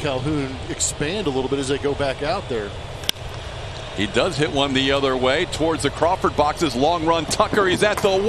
Calhoun expand a little bit as they go back out there. He does hit one the other way towards the Crawford boxes. Long run, Tucker. He's at the